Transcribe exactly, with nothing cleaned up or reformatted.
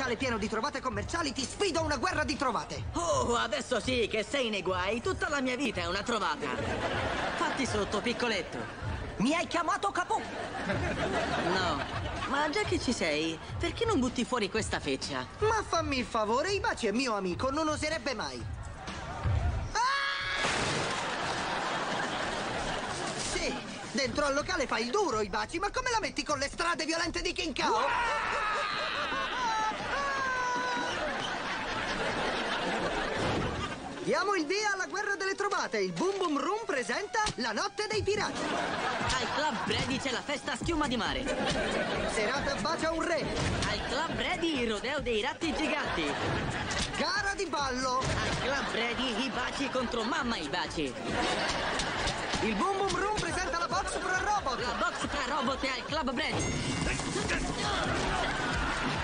locale pieno di trovate commerciali, ti sfido a una guerra di trovate. Oh, adesso sì che sei nei guai. Tutta la mia vita è una trovata. Fatti sotto, piccoletto. Mi hai chiamato Capù? No, ma già che ci sei, perché non butti fuori questa feccia? Ma fammi il favore, Ibaci è mio amico, non oserebbe mai. Ah! Sì, dentro al locale fai il duro, Ibaci, ma come la metti con le strade violente di King Kao? Diamo il via alla guerra delle trovate. Il Boom Boom Room presenta La Notte dei Pirati. Al Club Brady c'è la festa a schiuma di mare. Serata bacia un re. Al Club Brady il rodeo dei ratti giganti. Gara di ballo. Al Club Brady i baci contro mamma i baci. Il Boom Boom Room presenta la box fra robot. La box tra robot e al Club Brady.